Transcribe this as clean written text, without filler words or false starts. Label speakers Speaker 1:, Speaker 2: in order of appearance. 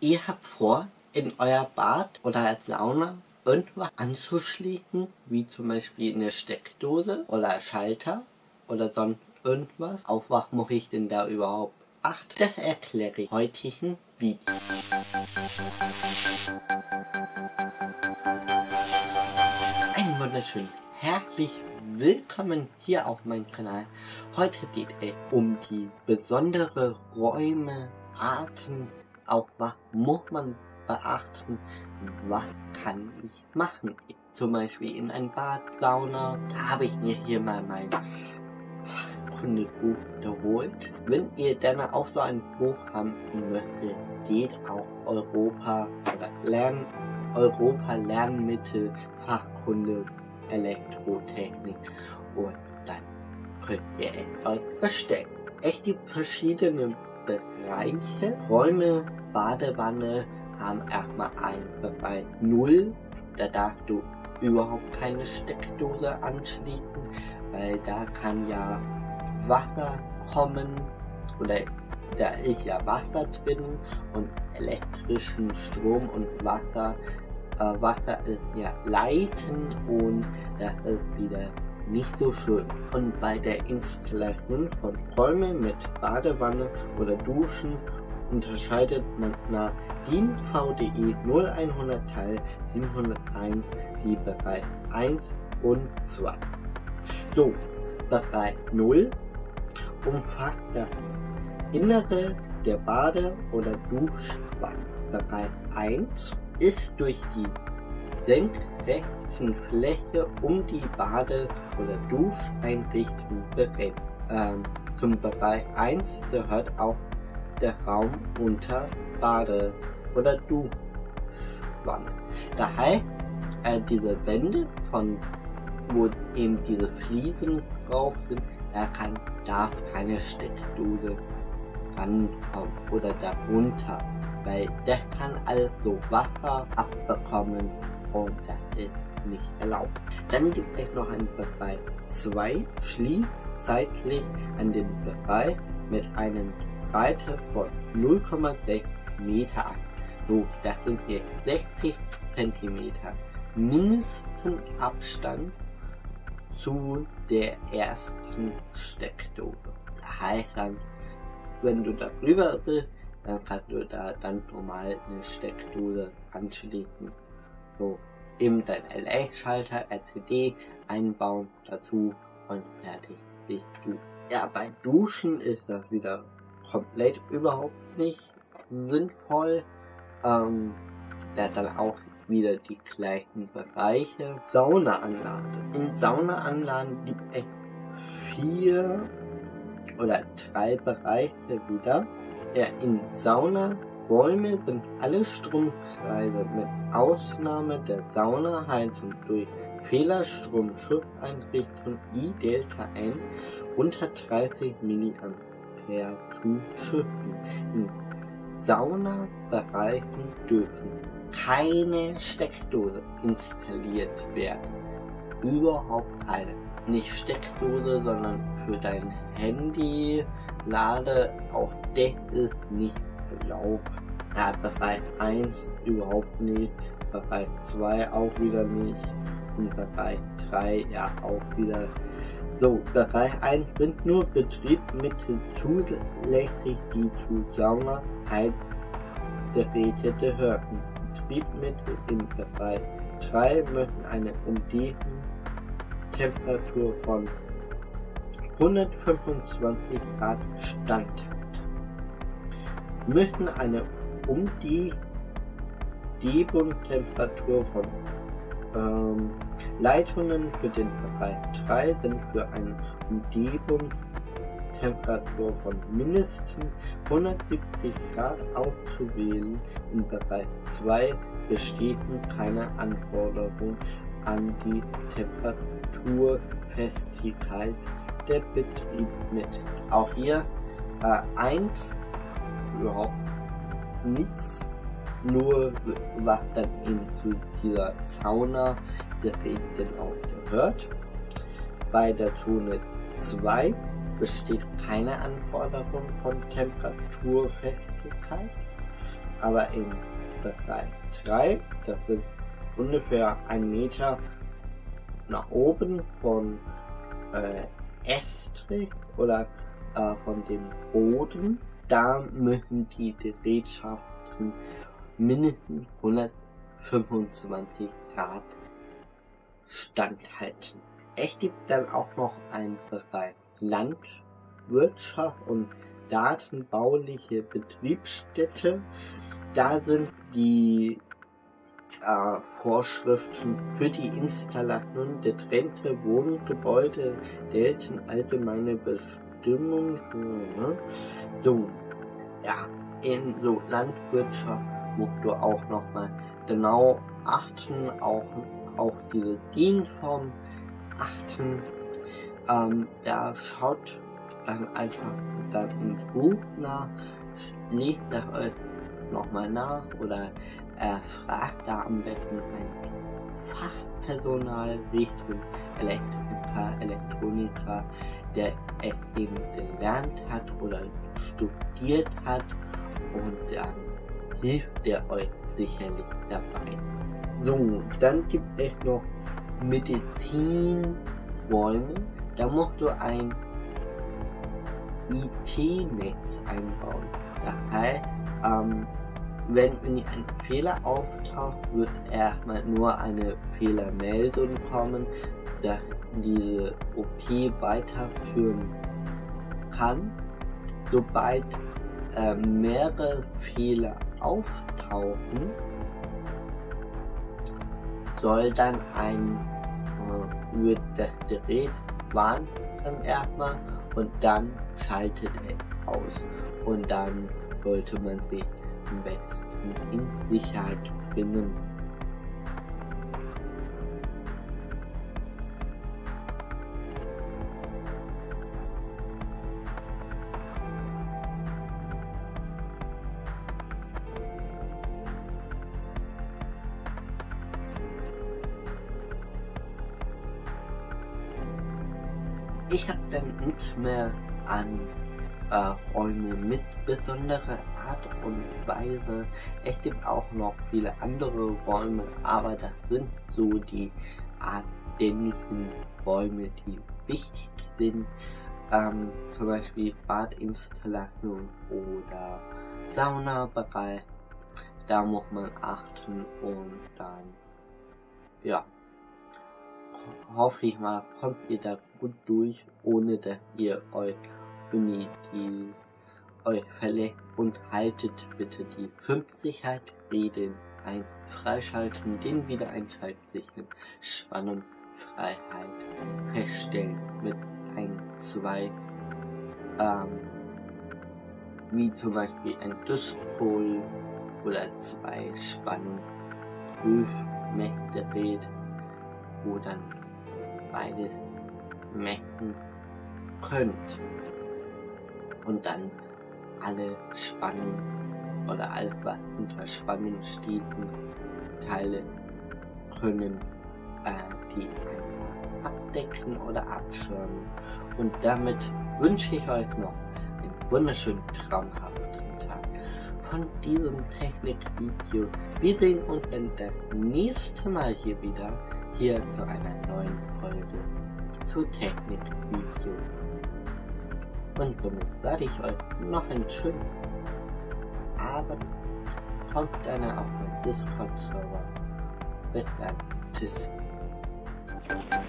Speaker 1: Ihr habt vor, in euer Bad oder Sauna irgendwas anzuschließen, wie zum Beispiel eine Steckdose oder Schalter oder sonst irgendwas. Auf was muss ich denn da überhaupt achten? Das erkläre ich im heutigen Video. Einen wunderschönen herzlich willkommen hier auf meinem Kanal. Heute geht es um die besondere Räume, Arten, auch was muss man beachten, was kann ich machen. Zum Beispiel in ein Bad, Sauna, da habe ich mir hier mal mein Fachkundebuch geholt. Wenn ihr dann auch so ein Buch haben möchtet, geht auch Europa Lernmittel, Fachkunde, Elektrotechnik und dann könnt ihr es euch bestellen. Es gibt verschiedene Bereiche. Räume, Badewanne haben erstmal einen Bereich 0. Da darfst du überhaupt keine Steckdose anschließen, weil da kann ja Wasser kommen oder da ist ja Wasser drin und elektrischen Strom und Wasser. Wasser ist ja leitend und das ist wieder nicht so schön. Und bei der Installation von Räumen mit Badewanne oder Duschen unterscheidet man nach DIN VDE 0100 Teil 701 die Bereich 1 und 2. So, Bereich 0 umfasst das Innere der Bade- oder Duschwanne. Bereich 1 ist durch die senkrechten Fläche um die Bade- oder Duscheinrichtung begrenzt. Zum Bereich 1 gehört auch der Raum unter Bade- oder Duschwanne. Daher diese Wände, wo eben diese Fliesen drauf sind, darf keine Steckdose rankommen oder darunter, weil das kann also Wasser abbekommen und das ist nicht erlaubt. Dann gibt es noch einen Bereich 2, schließt seitlich an den Bereich mit einer Breite von 0,6 Meter an. So, das sind hier 60 cm mindesten Abstand zu der ersten Steckdose. Das heißt dann, wenn du darüber bist, dann kannst du da dann normal eine Steckdose anschließen. So, eben dein LA-Schalter, RCD einbauen dazu und fertig bist du. Ja, bei Duschen ist das wieder komplett überhaupt nicht sinnvoll. Da dann auch wieder die gleichen Bereiche. Saunaanlage. In Saunaanlagen gibt es 4 oder 3 Bereiche wieder. Ja, in Saunaräume sind alle Stromkreise mit Ausnahme der Saunaheizung durch Fehlerstromschutzeinrichtung I-Delta-N unter 30 mA zu schützen. In Saunabereichen dürfen keine Steckdose installiert werden. Überhaupt keine. Nicht Steckdose, sondern für dein Handy Lade, auch das ist nicht erlaubt. Ja, Bereich 1 überhaupt nicht, Bereich 2 auch wieder nicht und Bereich 3 ja auch wieder. So, Bereich 1 sind nur Betriebsmittel zulässig, die zu Saunaheizgeräte gehören. Betriebsmittel im Bereich 3 möchten eine Temperatur von 125 Grad standhalten. Möchten eine Umgebungstemperatur von Leitungen für den Bereich 3 sind für eine Umgebungstemperatur von mindestens 170 Grad auszuwählen. Im Bereich 2 besteht keine Anforderung an die Temperaturfestigkeit der Betriebsmittel. Auch hier 1 überhaupt nichts, nur was dann eben zu dieser Sauna-Geräten auch gehört. Bei der Zone 2 besteht keine Anforderung von Temperaturfestigkeit. aber im Bereich 3, das sind ungefähr 1 Meter nach oben von Estrich oder von dem Boden, da müssen die Gerätschaften mindestens 125 Grad standhalten. Es gibt dann auch noch einen Bereich Landwirtschaft und datenbauliche Betriebsstätte. Da sind die Vorschriften für die Installation getrennter Wohngebäude gelten allgemeine Bestimmungen. So, ja, in so Landwirtschaft musst du auch nochmal genau achten, auch diese Dienstform achten. Da schaut dann einfach dann im Buch nach, legt das euch nochmal nach oder fragt da am besten ein Fachpersonal Richtung Elektriker, Elektroniker, der es eben gelernt hat oder studiert hat, und dann hilft der euch sicherlich dabei. So, dann gibt es noch Medizinräume. Da musst du ein IT-Netz einbauen. Das heißt, wenn irgendwie ein Fehler auftaucht, wird erstmal nur eine Fehlermeldung kommen, dass diese OP weiterführen kann. Sobald mehrere Fehler auftauchen, soll dann wird das Gerät warnt dann erstmal und dann schaltet es aus, und dann sollte man sich am besten in Sicherheit bringen. Ich habe dann nicht mehr an Räume mit besonderer Art und Weise. Es gibt auch noch viele andere Räume, aber das sind so die gängigen Räume, die wichtig sind. Zum Beispiel Badinstallation oder Saunabereich. Da muss man achten, und dann, ja, hoffe ich mal, kommt ihr da gut durch, ohne dass ihr euch verletzt, und haltet bitte die 5 Sicherheitsregeln ein. Freischalten, den Wiedereinschaltsignal, Spannungsfreiheit feststellen mit 2, wie zum Beispiel ein Duschpol oder 2 Spannung Prüfmessgerät, wo dann beide messen könnt, und dann alle Spannung oder alles, was unter Spannung steht, Teile können die einmal abdecken oder abschirmen. Und damit wünsche ich euch noch einen wunderschönen, traumhaften Tag von diesem Technikvideo. Wir sehen uns dann das nächste Mal hier wieder, hier zu einer neuen Folge zu Technikvideo. Und somit sage ich euch noch einen schönen Abend. Kommt gerne auf meinen Discord-Server. Bis dann. Tschüss.